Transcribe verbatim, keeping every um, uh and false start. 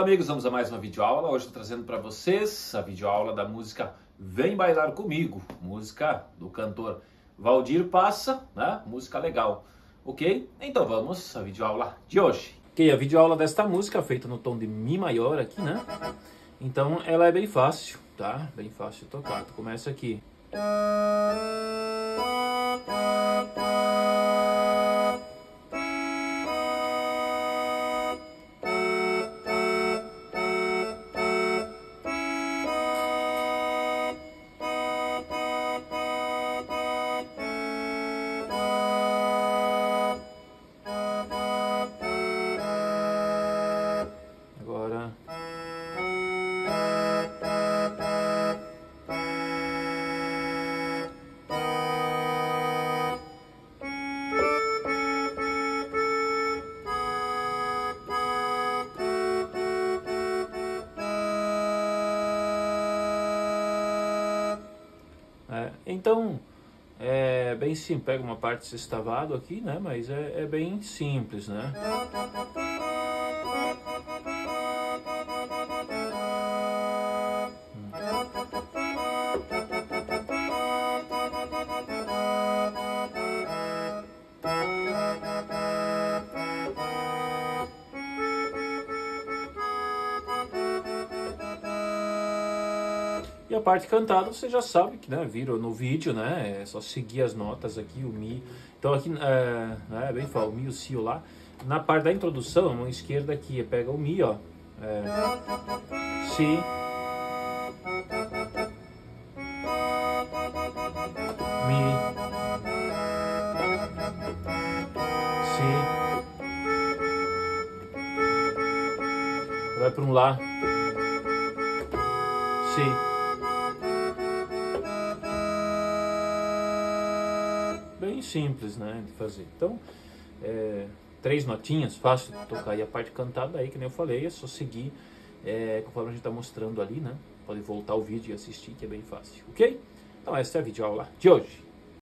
amigos, vamos a mais uma videoaula. Hoje estou trazendo para vocês a videoaula da música Vem Bailar Comigo, música do cantor Valdir Passa, né? Música legal, ok? Então vamos à videoaula de hoje. Ok, a videoaula desta música é feita no tom de Mi maior aqui, né? Então ela é bem fácil, tá? Bem fácil de tocar. Tu começa aqui. Agora... É, então, é bem simples, pega uma parte sextavado aqui, né? Mas é, é bem simples, né? E a parte cantada você já sabe que, né, viram no vídeo, né, é só seguir as notas aqui, o Mi. Então aqui, é, é bem fácil, o Mi e o Si lá. Na parte da introdução, a mão esquerda aqui, pega o Mi, ó, é, Si, Mi, Si, vai para um Lá, Si. Bem simples, né, de fazer. Então, é, três notinhas, fácil de tocar. E a parte cantada aí, que nem eu falei, é só seguir é, conforme a gente está mostrando ali, né? Pode voltar o vídeo e assistir, que é bem fácil, ok? Então essa é a videoaula de hoje.